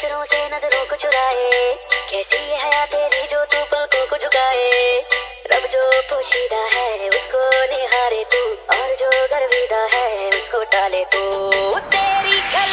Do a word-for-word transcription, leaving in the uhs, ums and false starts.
नजरों से नजरों को चुराए, कैसी ये हया तेरी जो तू पलकों को झुकाए। रब जो पोशीदा है उसको निहारे तू, और जो गर्विदा है उसको टाले तू। तेरी झलक